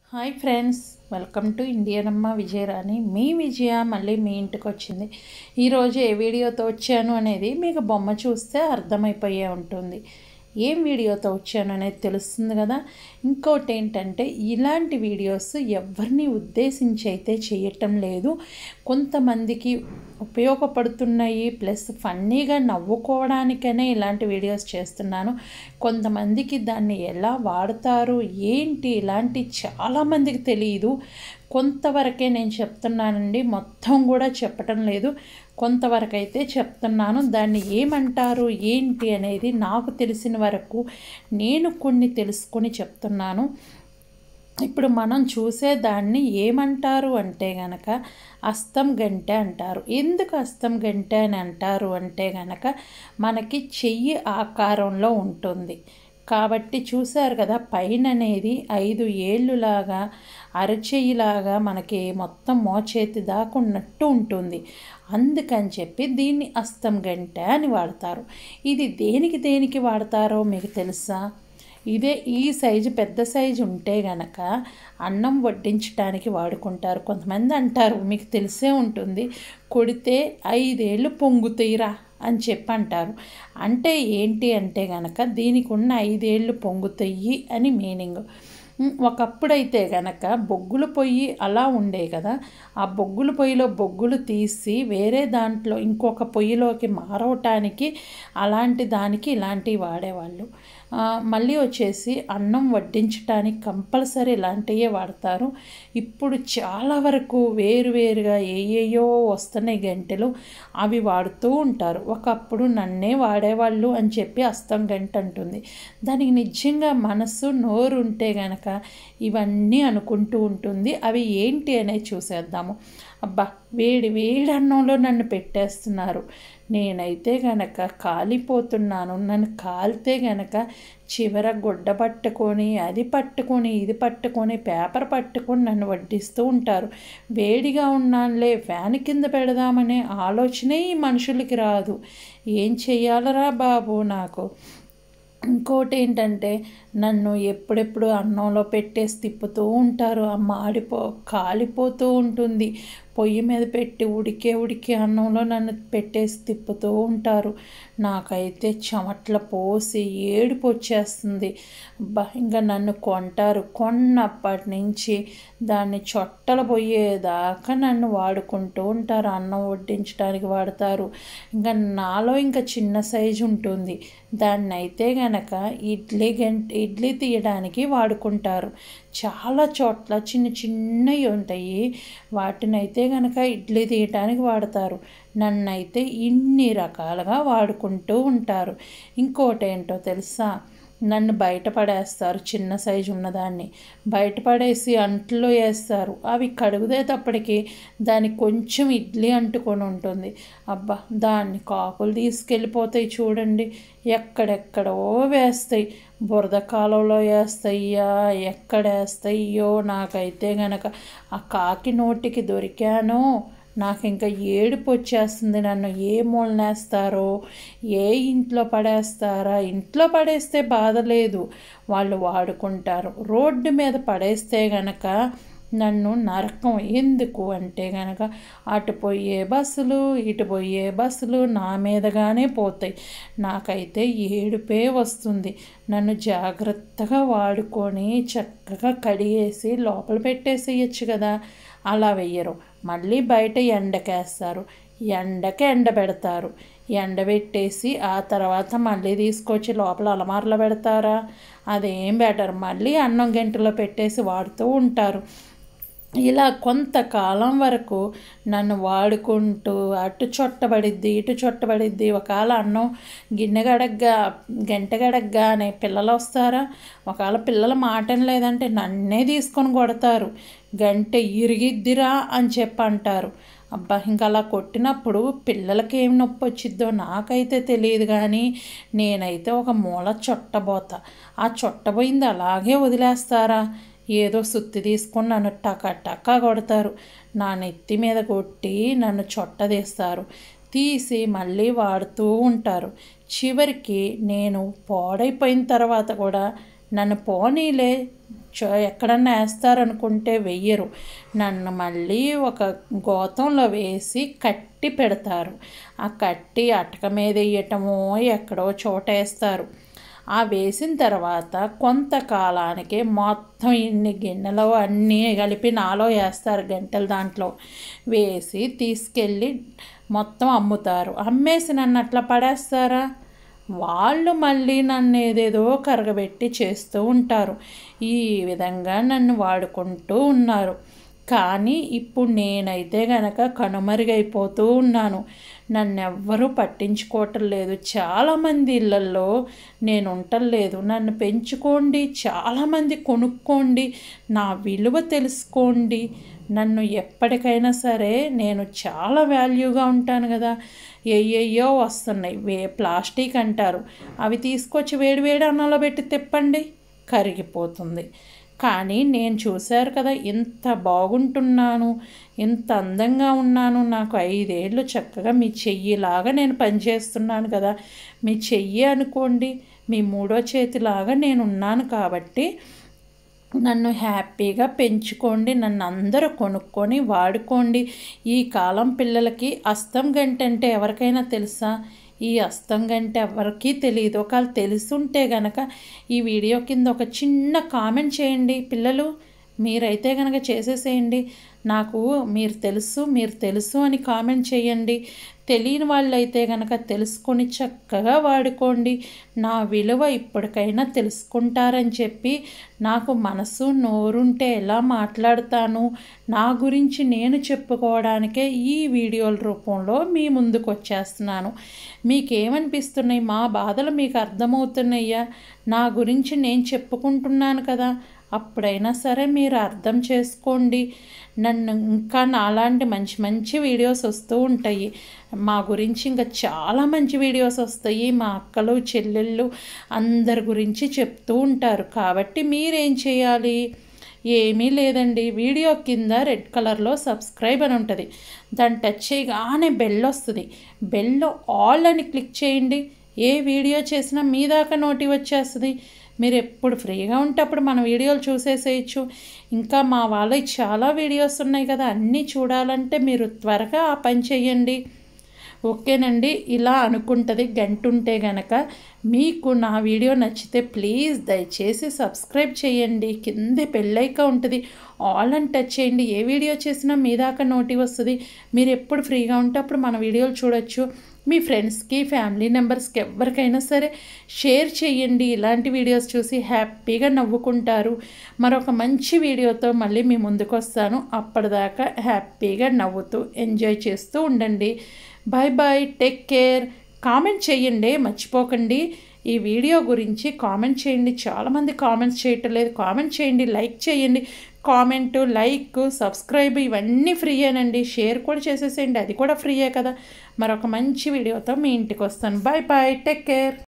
Hi friends, welcome to Indian Amma Vijayarani. మీ విజయ మళ్ళీ మీ ఇంటికి వచ్చింది. ఈరోజు ఏ వీడియోతో వచ్చాను అనేది మీకు బొమ్మ చూస్తే అర్థమైపోయే ఉంటుంది. ఏం వీడియోతో వచ్చాను అనేది తెలుస్తుంది కదా. ఇంకోటి ఏంటంటే, ఇలాంటి వీడియోస్ ఎవరిని ఉద్దేశించి అయితే చేయటం లేదు. కొంతమందికి ఉపయోగపడుతున్నాయి, ప్లస్ ఫన్నీగా నవ్వుకోవడానికనే ఇలాంటి వీడియోస్ చేస్తున్నాను. కొంతమందికి దాన్ని ఎలా వాడతారు ఏంటి ఇలాంటి చాలామందికి తెలియదు. కొంతవరకే నేను చెప్తున్నానండి, మొత్తం కూడా చెప్పటం లేదు, కొంతవరకు అయితే చెప్తున్నాను. దాన్ని ఏమంటారు ఏంటి అనేది నాకు తెలిసిన వరకు నేను కొన్ని తెలుసుకొని చెప్తున్నాను. ఇప్పుడు మనం చూసే దాన్ని ఏమంటారు అంటే గనక అస్తం గంటె అంటారు. ఎందుకు అస్తం గంటె అని అంటారు అంటే గనక మనకి చెయ్యి ఆకారంలో ఉంటుంది కాబట్టి. చూశారు కదా, పైన అనేది 5 ఏళ్ళులాగా అరచెయ్యిలాగా మనకి మొత్తం మోచేతి దాకా ఉన్నట్టు ఉంటుంది. అందుకని చెప్పి దీన్ని అస్తం గంటె అని వాడతారు. ఇది దేనికి వాడతారో మీకు తెలుసా? ఇదే ఈ సైజు పెద్ద సైజు ఉంటే గనక అన్నం వడ్డించడానికి వాడుకుంటారు. కొంతమంది అంటారు, మీకు తెలిసే ఉంటుంది, కొడితే 5 ఏళ్ళు పొంగుతాయిరా అని చెప్పి అంటారు. అంటే ఏంటి అంటే గనక దీనికి ఉన్న 5 ఏళ్ళు పొంగుతాయి అని మీనింగ్. ఒకప్పుడైతే గనక బొగ్గుల పొయ్యి అలా ఉండే కదా, ఆ బొగ్గుల పొయ్యిలో బొగ్గులు తీసి వేరే దాంట్లో ఇంకొక పొయ్యిలోకి మారవటానికి అలాంటి దానికి ఇలాంటివి వాడేవాళ్ళు. మళ్ళీ వచ్చేసి అన్నం వడ్డించడానికి కంపల్సరీ ఇలాంటివే వాడతారు. ఇప్పుడు చాలా వరకు వేరుగా ఏయో వస్తున్నాయి గంటెలు, అవి వాడుతూ ఉంటారు. ఒకప్పుడు నన్నే వాడేవాళ్ళు అని చెప్పి అస్తం గంట అంటుంది. దానికి నిజంగా మనసు నోరు ఉంటే గనక ఇవన్నీ అనుకుంటూ ఉంటుంది. అవి ఏంటి అనేది చూసేద్దాము. అబ్బా, వేడి అన్నంలో నన్ను పెట్టేస్తున్నారు, నేనైతే గనక కాలిపోతున్నాను. నన్ను కాలితే గనక చివర గుడ్డ పట్టుకొని అది పట్టుకొని ఇది పట్టుకొని పేపర్ పట్టుకొని నన్ను వడ్డిస్తూ ఉంటారు. వేడిగా ఉన్నానులే, ఫ్యాన్ కింద పెడదామనే ఆలోచనే ఈ మనుషులకి రాదు. ఏం చెయ్యాలరా బాబు నాకు. ఇంకోటి ఏంటంటే, నన్ను ఎప్పుడెప్పుడు అన్నంలో పెట్టేసి తిప్పుతూ ఉంటారు. కాలిపోతూ ఉంటుంది. పొయ్యి మీద పెట్టి ఉడికే అన్నంలో నన్ను పెట్టేసి తిప్పుతూ ఉంటారు. నాకైతే చెమట్ల పోసి ఏడుపు వచ్చేస్తుంది. ఇంకా నన్ను కొంటారు. కొన్నప్పటి నుంచి దాన్ని చొట్టలు పోయేదాకా నన్ను వాడుకుంటూ ఉంటారు. అన్నం వడ్డించడానికి వాడతారు. ఇంకా నాలో ఇంకా చిన్న సైజు ఉంటుంది, దాన్ని అయితే గనక ఇడ్లీ తీయడానికి వాడుకుంటారు. చాలా చోట్ల చిన్నవి ఉంటాయి, వాటినైతే గనక ఇడ్లీ తీయటానికి వాడతారు. నన్నైతే ఇన్ని రకాలుగా వాడుకుంటూ ఉంటారు. ఇంకోటి ఏంటో తెలుసా, నన్ను బయటపడేస్తారు. చిన్న సైజు ఉన్నదాన్ని బయటపడేసి అంట్లో వేస్తారు. అవి కడుగుదేటప్పటికి దానికి కొంచెం ఇడ్లీ అంటుకొని ఉంటుంది. అబ్బా, దాన్ని కాకులు తీసుకెళ్ళిపోతాయి చూడండి, ఎక్కడెక్కడో వేస్తాయి. బురద కాలంలో వేస్తాయ్యా, ఎక్కడేస్తాయ్యో. నాకైతే గనక ఆ కాకి నోటికి దొరికానో నాకు ఇంకా ఏడుపు వచ్చేస్తుంది. నన్ను ఏ మూలనేస్తారో, ఏ ఇంట్లో పడేస్తారా. ఇంట్లో పడేస్తే బాధ లేదు, వాళ్ళు వాడుకుంటారు. రోడ్డు మీద పడేస్తే గనక నన్ను నరకం. ఎందుకు అంటే గనక అటు పోయే బస్సులు ఇటు పోయే బస్సులు నా మీదగానే పోతాయి. నాకైతే ఏడుపే వస్తుంది. నన్ను జాగ్రత్తగా వాడుకొని చక్కగా కడిగేసి లోపల పెట్టేసేయచ్చు కదా, అలా వెయ్యరు. మళ్ళీ బయట ఎండకేస్తారు, ఎండబెడతారు. ఎండబెట్టేసి ఆ తర్వాత మళ్ళీ తీసుకొచ్చి లోపల అలమారలో పెడతారా? అదేం బెటర్. మళ్ళీ అన్నం గంటలో పెట్టేసి వాడుతూ ఉంటారు. ఇలా కొంతకాలం వరకు నన్ను వాడుకుంటూ అటు చొట్టబడిద్ది ఇటు చొట్టబడిద్ది. ఒకవేళ అన్నం గంట గడగ్గానే పిల్లలు వస్తారా, ఒకవేళ పిల్లల మాటం లేదంటే నన్నే తీసుకొని కొడతారు. గంట ఇరిగిద్దిరా అని చెప్పి అంటారు. అబ్బా, ఇంకా అలా కొట్టినప్పుడు పిల్లలకి ఏం నొప్పి వచ్చిద్దో నాకైతే తెలియదు, కానీ నేనైతే ఒక మూల చొట్టబోతా. ఆ చొట్టబోయింది అలాగే వదిలేస్తారా? ఏదో సుత్తి తీసుకొని నన్ను టకా కొడతారు. నా నెత్తి మీద కొట్టి నన్ను చొట్టదీస్తారు. తీసి మళ్ళీ వాడుతూ ఉంటారు. చివరికి నేను పాడైపోయిన తర్వాత కూడా నన్ను పోనీలే ఎక్కడన్నా వేస్తారనుకుంటే వెయ్యరు. నన్ను మళ్ళీ ఒక గోతంలో వేసి కట్టి పెడతారు. ఆ కట్టి అటక మీద వేయటమో ఎక్కడో చోట వేస్తారు. ఆ వేసిన తర్వాత కొంతకాలానికి మొత్తం ఇన్ని గిన్నెలు అన్నీ కలిపి నాలో వేస్తారు, గంటలు దాంట్లో వేసి తీసుకెళ్ళి మొత్తం అమ్ముతారు. అమ్మేసి నన్ను అట్లా పడేస్తారా? వాళ్ళు మళ్ళీ నన్ను ఏదేదో కరగబెట్టి చేస్తూ ఉంటారు. ఈ విధంగా నన్ను వాడుకుంటూ ఉన్నారు. కానీ ఇప్పుడు నేనైతే గనక కనుమరుగైపోతూ ఉన్నాను. నన్ను ఎవ్వరూ పట్టించుకోవటం లేదు. చాలామంది ఇళ్ళల్లో నేను ఉండలేదు. నన్ను పెంచుకోండి, చాలామంది కొనుక్కోండి, నా విలువ తెలుసుకోండి. నన్ను ఎప్పటికైనా సరే నేను చాలా వాల్యూగా ఉంటాను కదా. ఏయ్యో వస్తున్నాయి, ప్లాస్టిక్ అంటారు, అవి తీసుకొచ్చి వేడి అన్నంలో పెట్టి తిప్పండి, కరిగిపోతుంది. కానీ నేను చూశారు కదా ఎంత బాగుంటున్నాను, ఎంత అందంగా ఉన్నాను. నాకు 5 ఏళ్ళు చక్కగా మీ చెయ్యిలాగా నేను పనిచేస్తున్నాను కదా. మీ చెయ్యి అనుకోండి, మీ 3వ చేతిలాగా నేను ఉన్నాను. కాబట్టి నన్ను హ్యాపీగా పెంచుకోండి, నన్ను అందరూ కొనుక్కొని వాడుకోండి. ఈ కాలం పిల్లలకి అస్తం గంట అంటే ఎవరికైనా తెలుసా? ఈ అస్తం గంట ఎవరికీ తెలియదు. ఒకవేళ తెలుసుంటే గనక ఈ వీడియో కింద ఒక చిన్న కామెంట్ చేయండి పిల్లలు. మీరైతే కనుక చేసేసేయండి. నాకు మీరు తెలుసు అని కామెంట్ చేయండి. తెలియని వాళ్ళైతే కనుక తెలుసుకొని చక్కగా వాడుకోండి. నా విలువ ఇప్పటికైనా తెలుసుకుంటారని చెప్పి నాకు మనసు నోరుంటే ఎలా మాట్లాడతాను, నా గురించి నేను చెప్పుకోవడానికే ఈ వీడియోల రూపంలో మీ ముందుకు వచ్చేస్తున్నాను. మీకేమనిపిస్తున్నాయి? మా బాధలు మీకు అర్థమవుతున్నాయా? నా గురించి నేను చెప్పుకుంటున్నాను కదా, అప్పుడైనా సరే మీరు అర్థం చేసుకోండి. నన్ను ఇంకా నాలాంటి మంచి వీడియోస్ వస్తూ ఉంటాయి. మా గురించి ఇంకా చాలా మంచి వీడియోస్ వస్తాయి. మా అక్కలు చెల్లెళ్ళు అందరి గురించి చెప్తూ ఉంటారు. కాబట్టి మీరేం చేయాలి? ఏమీ లేదండి, వీడియో కింద రెడ్ కలర్లో సబ్స్క్రైబ్ అని ఉంటుంది, దాన్ని టచ్ చేయగానే బెల్ వస్తుంది. బెల్లో ఆల్ అని క్లిక్ చేయండి. ఏ వీడియో చేసినా మీ దాకా నోటి వచ్చేస్తుంది. మీరు ఎప్పుడు ఫ్రీగా ఉంటే అప్పుడు మన వీడియోలు చూసేసేయచ్చు. ఇంకా మా వాళ్ళకి చాలా వీడియోస్ ఉన్నాయి కదా, అన్నీ చూడాలంటే మీరు త్వరగా ఆ పని చేయండి. ఓకేనండి. ఇలా అనుకుంటుంది గంట ఉంటే గనక. మీకు నా వీడియో నచ్చితే ప్లీజ్ దయచేసి సబ్స్క్రైబ్ చేయండి. కింద బెల్ ఐకాన్ ఉంటుంది, ఆల్ అని టచ్ చేయండి. ఏ వీడియో చేసినా మీ దాకా నోటి వస్తుంది. మీరు ఎప్పుడు ఫ్రీగా ఉంటే అప్పుడు మన వీడియోలు చూడొచ్చు. మీ ఫ్రెండ్స్కి, ఫ్యామిలీ మెంబర్స్కి ఎవరికైనా సరే షేర్ చేయండి. ఇలాంటి వీడియోస్ చూసి హ్యాపీగా నవ్వుకుంటారు. మరొక మంచి వీడియోతో మళ్ళీ మీ ముందుకు వస్తాను. అప్పటిదాకా హ్యాపీగా నవ్వుతూ ఎంజాయ్ చేస్తూ ఉండండి. Bye, take care. కామెంట్ చేయండి, మర్చిపోకండి. ఈ వీడియో గురించి కామెంట్ చేయండి. చాలామంది కామెంట్స్ చేయటం లేదు. కామెంట్ చేయండి, లైక్ చేయండి. కామెంట్, లైక్, సబ్స్క్రైబ్ ఇవన్నీ ఫ్రీయేనండి. షేర్ కూడా చేసేసేయండి, అది కూడా ఫ్రీయే కదా. మరొక మంచి వీడియోతో మీ ఇంటికి వస్తాను. Bye, take care.